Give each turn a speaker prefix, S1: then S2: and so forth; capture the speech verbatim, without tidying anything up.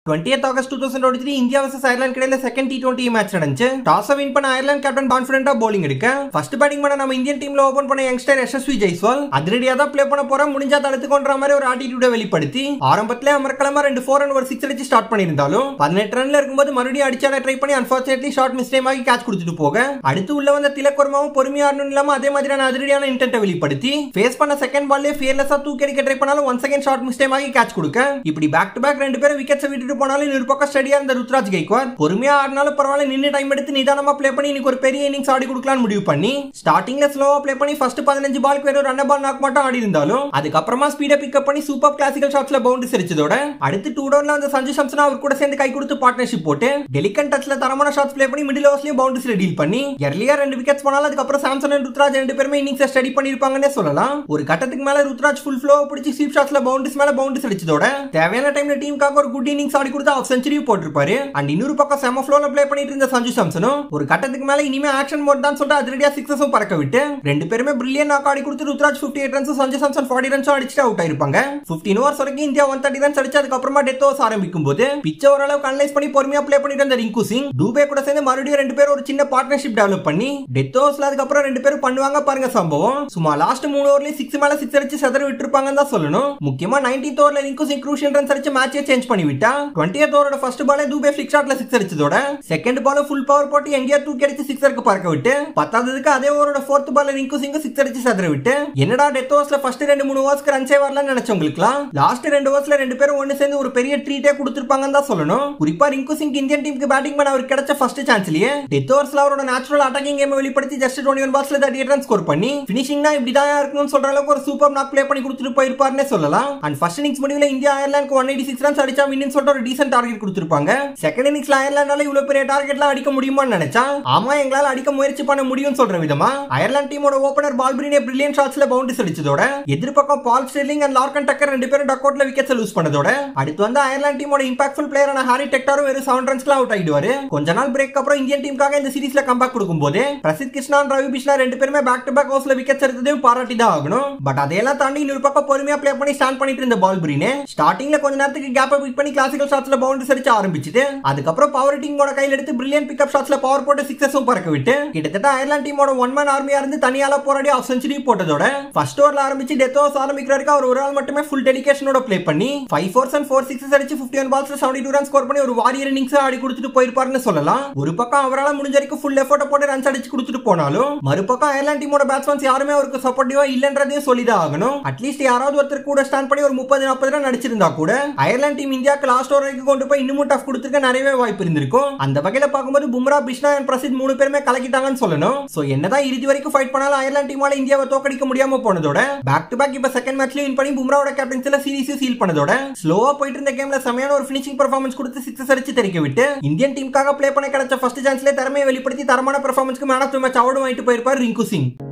S1: twentieth August twenty twenty-three India vs Ireland இடையில second T twenty match நடந்துச்சு. Toss win பண்ண Ireland captain கான்ஃபிடென்ட்டா bowling எடுக்க first batting பண்ண நம்ம இந்தியன் டீம்ல ஓபன் பண்ண யங்ஸ்டர் எஸ்எஸ்வி ஜெய்ஸ்வால் அதிரடியா தான் ப்ளே பண்ண போறா, முடிஞ்சா தடுத்துக்கொன்ற மாதிரி ஒரு ஆட்டிட்யூட வெளிப்படுத்தி ஆரம்பத்திலே அமர்க்கலமா ரெண்டு ஃபோர் அண்ட் ஒரு சிக்ஸ் அடிச்சு ஸ்டார்ட் பண்ணியிருந்தாலும் பதினெட்டு ரன்ல இருக்கும்போது மறுபடியும் அடிச்சால ட்ரை பண்ணி அன்பார்ச்சுனேட்லி ஷார்ட் மிஸ்டேக் ஆகி கேட்ச் கொடுத்துட்டு போக அடுத்து உள்ள வந்த திலக்கர்மாவும் பொறுமையா ஆடணும் இல்லாம அதே மாதிரியான அதிரடியான இன்டென்ட்டை வெளிப்படுத்தி ஃபேஸ் பண்ண செகண்ட் பால்லே ஃபியர்லெஸ்ஸா தூக்கி அடிக்க ட்ரை பண்ணாலும் ஒன் செகண்ட் ஷார்ட் மிஸ்டேக் ஆகி கேட்ச் கொடுக்க இப்படி பேக் டு பேக் ரெண்டு பேரும் விக்கெட்ஸ் விட்டுட்டு போனாலும் இன்னொரு பக்கம் ஸ்டடியா இருந்த ருத்ராஜ் கைக்வாட் பொறுமையா ஆடினாலும் பரவாயில்ல நின்னு டைம் எடுத்து நிதானமா ப்ளே பண்ணி இன்னைக்கு ஒரு பெரிய இன்னிங்ஸ் ஆடி கொடுக்கலாம்னு முடிவு பண்ணி ஸ்டார்டிங்ல ஸ்லோவா ப்ளே பண்ணி ஃபர்ஸ்ட் பதினஞ்சு பாலுக்கு வெறும் ரன் பால் நாக் மட்டும் ஆடி இருந்தாலும் அதுக்கப்புறமா ஸ்பீட பிக்கப் பண்ணி சூப்பர் கிளாசிக்கல் ஷாட்ஸ்ல பவுண்டரிஸ் அடிச்சதோட அடுத்து டூ டவுன்ல அந்த சஞ்சு சாம்சன் அவர் கூட சேர்ந்து கை கொடுத்து பார்ட்னர்ஷிப் போட்டு டெலிகன் டச்ல தரமான ஷாட்ஸ் ப்ளே பண்ணி மிடில் ஓவர்ஸ்லயும் பவுண்டரிஸ்ல டீல் பண்ணி எர்லியா ரெண்டு விக்கெட்ஸ் போனாலும் அதுக்கப்புறம் சாம்சன் அண்ட் ருத்ராஜ் ரெண்டு பேருமே இன்னிங்ஸ் ஸ்டடி பண்ணிருப்பாங்கன்னே சொல்லலாம். ஒரு கட்டத்துக்கு மேல ருத்ராஜ் ஃபுல் ஃப்ளோ பிடிச்சி ஸ்வீப் ஷாட்ஸ்ல பவுண்டரிஸ் மேல பவுண்டரிஸ் அடிச்சதோட தேவையான டைம்ல டீமுக்காக ஒரு குட் இன்னிங்ஸ் ஆடி கொடுத்து ஆஃப் செஞ்சுரி போட்டிருப்பாரு. அண்ட் இன்னொரு பக்கம் செம ஃப்ளோல ப்ளே பண்ணிட்டு இருந்த சஞ்சு சாம்சனும் ஒரு கட்டத்துக்கு மேல இனிமே ஆக்ஷன் மோட் தான் சொல்லிட்டு அதிரடியா சிக்ஸஸும் பறக்க விட்டு ரெண்டு பேருமே பிரில்லியன்ட் நாக் ஆடி கொடுத்து Ruturaj fifty eight runs Sanju Samson forty runs அடிச்சுட்டு அவுட் ஆயிருப்பாங்க. ஃபிஃப்டீன் ஓவர்ஸ் வரைக்கும் இந்தியா ஒன் தேர்ட்டி ரன்ஸ் அடிச்சு அதுக்கப்புறமா டெத் ஓவர்ஸ் ஆரம்பிக்கும் போது பிச்சை ஓரளவுக்கு அனலைஸ் பண்ணி பொறுமையா ப்ளே பண்ணிட்டு இருந்த ரிங்கு சிங் டூபே கூட சேர்ந்து மறுபடியும் ரெண்டு பேரும் ஒரு சின்ன பார்ட்னர்ஷிப் டெவலப் பண்ணி டெத் ஓவர்ஸ்ல அதுக்கப்புறம் ரெண்டு பேரும் பண்ணுவாங்க பாருங்க சம்பவம். சும்மா லாஸ்ட் மூணு ஓவர்லயே சிக்ஸ் மேல சிக்ஸ் அடிச்சு செதற விட்டுருப்பாங்கன்னு தான் சொல்லணும். முக்கியமா நைன்டீன்த் ஓவர்ல ரிங்கு சிங் க்ரூஷியல் ரன்ஸ் அடிச்சு மேட்சே சேஞ்ச் பண்ணி விட்டா டுவென்டியத் ஓவரோட ஃபர்ஸ்ட் பாலே டூபே ஃபிளிக் ஷாட்ல சிக்ஸ் அடிச்சதோட செகண்ட் பால் ஃபுல் பவர் போட்டு எங்கேயா தூக்கி அடிச்சு சிக்ஸருக்கு பறக்க விட்டு பத்தாவதுக்கு அதே ஓவரோட ஃபோர்த் பால்ல ரிங்கு சிங் சிக்ஸ் அடிச்சு செதற விட்டு என்னடா டெத் ஓவர்ஸ்ல ஃபர்ஸ்ட் ரெண்டு மூணு ஓவர்ஸ்க்கு ரன்ஸே வரலன்னு நினைச்சவங்களுக்குலாம் லாஸ்ட் ரெண்டு ஓவர்ஸ்ல ரெண்டு பேரும் ஒன்னு சேர்ந்து ஒரு பெரிய ட்ரீட்டே கொடுத்திருப்பாங்கன்னு தான் சொல்லணும். குறிப்பா ரிங்கு சிங் இந்தியன் டீமுக்கு பேட்டிங் பண்ண அவருக்கு கிடைச்ச ஃபர்ஸ்ட் சான்ஸ்லயே டெத் ஓவர்ஸ்ல அவரோட நேச்சுரல் அட்டாக்கிங் கேம் வெளிப்படுத்தி ஜஸ்ட் டுவென்டி ஒன் பால்ஸ்ல தேர்ட்டி எயிட் ரன் ஸ்கோர் பண்ணி ஃபினிஷிங்னா இப்படிதான் இருக்கணும்னு சொல்ற அளவுக்கு ஒரு சூப்பர் நாக் ப்ளே பண்ணி கொடுத்துட்டு போயிருப்பாருன்னே சொல்லலாம். அண்ட் ஃபர்ஸ்ட் இன்னிங்ஸ் முடிவுல இந்தியா அயர்லாந்துக்கு ஒன் எயிட்டி சிக்ஸ் ரன்ஸ் அடிச்சா வின்னு சொல்லிட்டு ஒரு டீசன்ட் டார்கெட் கொடுத்திருப்பாங்க. செகண்ட் இன்னிங்ஸ்ல அயர்லாண்டால இவ்வளவு பெரிய டார்கெட்லாம் அடிக்க முடியுமான்னு நினைச்சா ஆமா எங்களால அடிக்க முயற்சி பண்ண முடியும்னு சொல்ற விதமா அயர்லாந்து டீமோட ஓபனர் பால்பிரினே பிரில்லியன்ட் ஷாட்ஸ்ல பவுண்டரிஸ் அடிச்சதோட எதிர்பக்கம் Paul Stirling and Lorcan Tucker ரெண்டு பேரும் டக் அவுட்ல விக்கெட்ஸ் லூஸ் பண்ணதோட அடுத்து வந்து அயர்லாந்து டீமோட இம்பாக்ட்ஃபுல் பிளேயரான ஹாரி டெக்டாரும் வெறும் செவன் ரன்ஸ்ல அவுட் ஆயிடுவாரு. கொஞ்ச நாள் பிரேக் அப்புறம் இந்தியன் டீமுக்காக இந்த சீரிஸ்ல கம்பேக் கொடுக்கும்போது பிரசித் கிருஷ்ணா ரவி பிஷ்ணா ரெண்டு பேருமே பேக் டு பேக் ஓவர்ஸ்ல விக்கெட்ஸ் எடுத்ததையும் பாராட்டி தான் ஆகணும். பட் அதையெல்லாம் தாண்டி இன்னொரு பக்கம் பொறுமையா ப்ளே பண்ணி ஸ்டாண்ட் பண்ணிட்டு இருந்த பால்பிரினே ஸ்டார்டிங்ல கொஞ்ச நேரத்துக்கு கேப் பிக் பண்ணி கிளாசிக்கல் ஷாட்ஸ்ல பவுண்டரிஸ் அடிச்சு ஆரம்பிச்சிட்டு அதுக்கப்புறம் பவர் டீமோட கையில எடுத்து பிரில்லியன்ட் பிக்கப் ஷாட்ஸ்ல பவர் போட்டு சிக்ஸஸும் பறக்க விட்டு கிட்டத்தட்ட அயர்லாந்து டீமோட ஒன் மேன் ஆர்மியா இருந்து தனியால போராடி ஆஃப் செஞ்சுரி போட்டதோட ஃபர்ஸ்ட் ஓவர்ல ஆரம்பிச்சு டெத் ஓவர்ஸ் ஆரம்பிக்கிற வரைக்கும் அவர் ஒரு ஆள் மட்டுமே ஃபுல் டெடிகேஷனோட ப்ளே பண்ணி five fours and four sixes அடிச்சு ஃபிஃப்டி ஒன் பால்ஸ்ல செவன்டி டூ ரன் ஸ்கோர் பண்ணி ஒரு வாரியர் இன்னிங்ஸ் ஆடி கொடுத்துட்டு போயிருப்பாருன்னு சொல்லலாம். ஒரு பக்கம் அவரால் முடிஞ்ச வரைக்கும் ஃபுல் எஃபோர்ட் போட்டு ரன்ஸ் அடிச்சு கொடுத்துட்டு போனாலும் மறுபக்கம் அயர்லாந்து டீமோட பேட்ஸ்மேன்ஸ் யாருமே அவருக்கு சப்போர்ட்டிவா இல்லன்றதையும் சொல்லிதான் ஆகணும். அட்லீஸ்ட் யாராவது ஒருத்தர் கூட ஸ்டாண்ட் பண்ணி ஒரு முப்பது நாற்பது ரன் அடிச்சிருந்தா கூட அயர்லாந்து டீம் இந்தியாவுக்கு லாஸ்ட் ஓவர் வரைக்கும் கொண்டு போய் இன்னும் டஃப் கொடுத்துருக்க நிறையவே வாய்ப்பு இருந்திருக்கும். அந்த வகையில பார்க்கும்போது பும்ரா பிஷ்ணா அண்ட் பிரசித் மூணு பேருமே கலக்கிட்டாங்கன்னு சொல்லணும். சோ என்னதான் இறுதி வரைக்கும் ஃபைட் பண்ணாலும் அயர்லாந்து டீமால இந்தியாவை தோக்கடிக்க முடியாம போனதோட பேக் டு பேக் இப்ப செகண்ட் மேட்ச்ல வின் பண்ணி பும்ராவோட கேப்டன்சில சீரிஸ் சீல் பண்ணதோட ஸ்லோவா போயிட்டு இருந்த கேம்ல செமையான ஒரு ஃபினிஷிங் பெர்ஃபார்மன்ஸ் கொடுத்து சிக்ஸஸ் அடிச்சு தெரிக்க விட்டு இந்தியன் டீமுக்காக ப்ளே பண்ண கிடைச்ச ஃபர்ஸ்ட் சான்ஸ்ல திறமையை வெளிப்படுத்தி தரமான பெர்ஃபார்மன்ஸ்க்கு மேன் ஆஃப் தி மேட்ச் அவார்டும் வாங்கிட்டு போயிருப்பார் ரிங்கு சிங்.